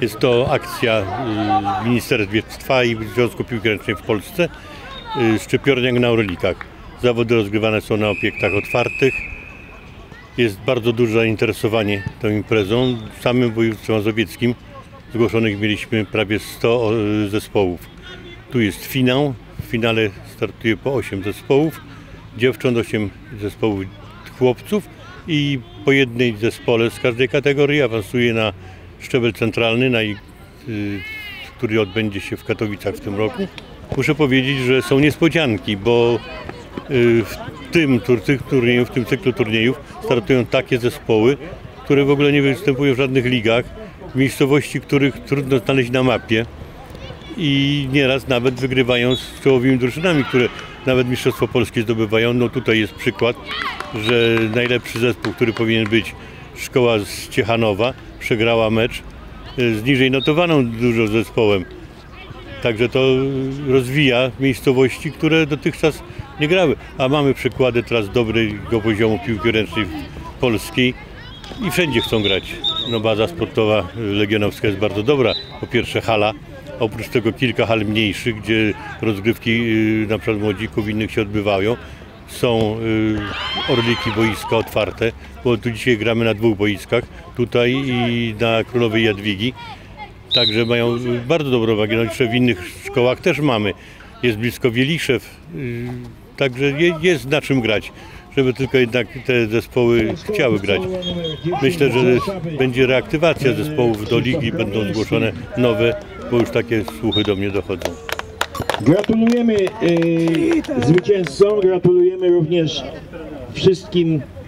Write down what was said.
Jest to akcja w Ministerstwie i w Związku Piłki Ręcznej w Polsce. Szczypiorniak na Orlikach. Zawody rozgrywane są na obiektach otwartych. Jest bardzo duże zainteresowanie tą imprezą. W samym województwie mazowieckim zgłoszonych mieliśmy prawie 100 zespołów. Tu jest finał. W finale startuje po 8 zespołów. Dziewcząt 8 zespołów chłopców i po jednej zespole z każdej kategorii awansuje na szczebel centralny, który odbędzie się w Katowicach w tym roku. Muszę powiedzieć, że są niespodzianki, bo w tym cyklu turniejów startują takie zespoły, które w ogóle nie występują w żadnych ligach, w miejscowości, których trudno znaleźć na mapie i nieraz nawet wygrywają z czołowymi drużynami, które nawet Mistrzostwo Polskie zdobywają. No tutaj jest przykład, że najlepszy zespół, który powinien być Szkoła z Ciechanowa, przegrała mecz z niżej notowaną dużo zespołem. Także to rozwija miejscowości, które dotychczas nie grały. A mamy przykłady teraz dobrego poziomu piłki ręcznej polskiej i wszędzie chcą grać. No baza sportowa legionowska jest bardzo dobra. Po pierwsze hala, oprócz tego kilka hal mniejszych, gdzie rozgrywki na przykład młodzików innych się odbywają. Są Orliki, boiska otwarte, bo tu dzisiaj gramy na 2 boiskach, tutaj i na Królowej Jadwigi. Także mają bardzo dobrą wagę, no jeszcze w innych szkołach też mamy. Jest blisko Wieliszew, także jest na czym grać, żeby tylko jednak te zespoły chciały grać. Myślę, że będzie reaktywacja zespołów do ligi, będą zgłoszone nowe, bo już takie słuchy do mnie dochodzą. Gratulujemy zwycięzcom, gratulujemy również wszystkim